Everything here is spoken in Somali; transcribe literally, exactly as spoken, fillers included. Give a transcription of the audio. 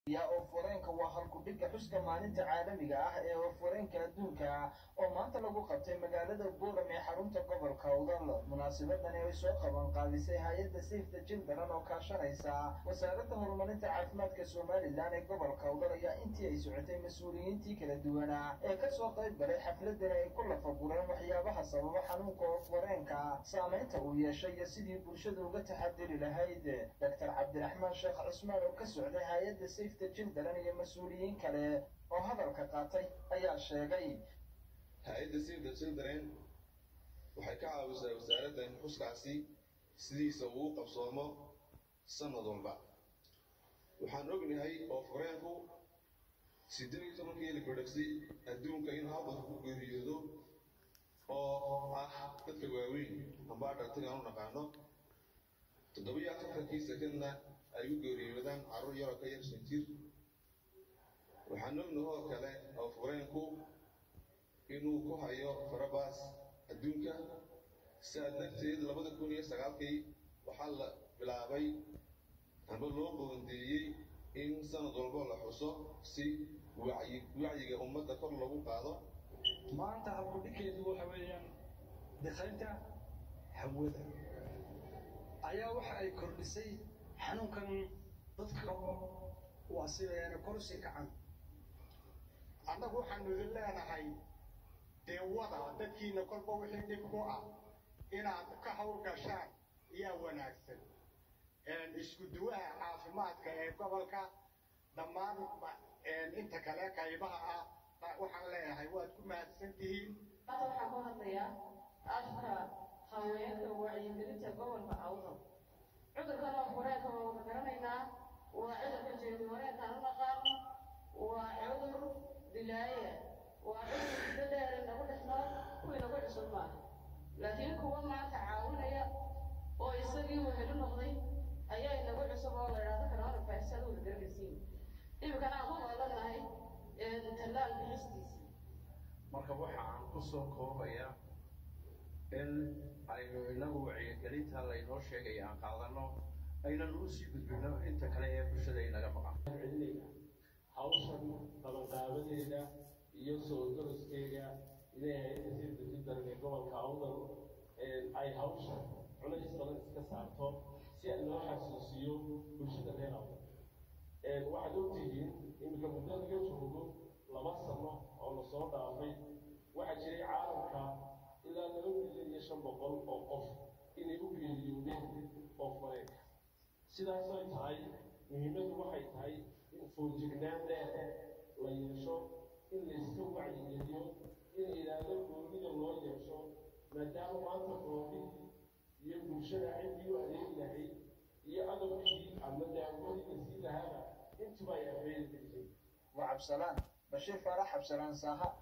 يا أوفرينك وهالكوديك حسك ما أنت عالمي آه أوفرينك أدونك أو ما أنت لو قبت مجالات البورة من حرمت قبل كوضل مناسبة أنا وسوق من قابسي هاي الدسيف تجلد أنا وكاشر إيسا وسألته من أنت عفمات كسومالي اللي أنا قبل كوضل يا أنت أي سعتين مسؤولين أنت كلا دوانا كسوق طيب بري حفلة دنا كل فقورين وحيابها سبب حنوك أوفرينك سامعته ويا شيء سيدي برشد وقتحدي لهايد دكتور عبد الرحمن شيخ عثمان وكسعد هاي الدسيف تجلد أنا مسؤولين كلا وهذا الكقاطي أي شيء hay-adda Save the Children waxay ka caawisaa wasaaradda in xuskaasi sidiisa uu qabsoomo sanad walba. Waxaan ognahay oo fureenku siddeed iyo tobankii la godhagsi adduunka in habad ku geeriyoodo oo ah dadka waaweyn amba dhaqtiga aan u naqaano toddoba iyo afartankii sekendna ay u geeriyoodaan carruur yar oo ka yar shan jir. Waxaan ognahay oo kale oo fureenku inuu ku hayo farabaas adduunka sidaas darteed labada kun iyo sagaalkii waxaa la bilaabay amba loo qoondeeyey in sanad walba la xuso si wacyiga ummadda kor lagu qaado. maanta halkudhikeedu waxa weeyaan deeqaynta hawada ayaa waxa ay kordhisay xanuunkan dadka qabo waa sidayna kor u sii kacan. annagu waxaanu idin leenahay dee wada dadkiina kolba wixii dhib ku ah inaad ka hawl gashaan ayaa wanaagsan. isku duwaha caafimaadka ee gobolka dhammaan inta kale qaybaha ah waxaan leeyahay waad ku mahadsan tihiin. Hadda waxaan ku hadlayaa afka haweenka wacyigelinta gobolka Awdal. cudurkan oo fureenka waa wada garanaynaa waa cudurka jeedi wareedka aan u naqaano waa cudur dilaaya waa cudur dheer lagu dhexlo kuwii lagu cusub maaha laakiin kuwa maanta caawinaya oo isagii wehelu noqday ayaa inagu cusub oo la yidhaahdo kanaana faa'iisada wada garanaysiin imikana aan ku noolanahay tallaal bixistiisa. marka waxa aan ku soo koobayaa in aynu inagu wacyigelinta laynoo sheegay aan qaadano aynan u sii gudbino inta kale ee bulshada inaga maqan. hawshan qabanqaabadeeda iyo soo doroskeega inay hay-adda Save the Children ee gobolka Awdal ay hawsha culays badan iska saarto si loo xasuusiyo bulshada reer Awdal. waxaad ogtihiin iminka muddo laga joogo laba sano oo lasoo dhaafay waxaa jiray caalamka ilaa laba milyan iyo shan boqol oo qof inay u geeriyoodeen qof mareenka. sidaas ay tahay muhiimadu waxay tahay in foojignaan dheer la yeesho in la iska wacyigeliyo in ilaalo goonida loo yeesho maadaama maanta gooni iyo bulshada ciddii u adeegi lahayd iyo adabkii ama daawadii la sii lahaaba intuba ay afeeri jirtay. وعبد السلام بشير فرح عبد السلام ساها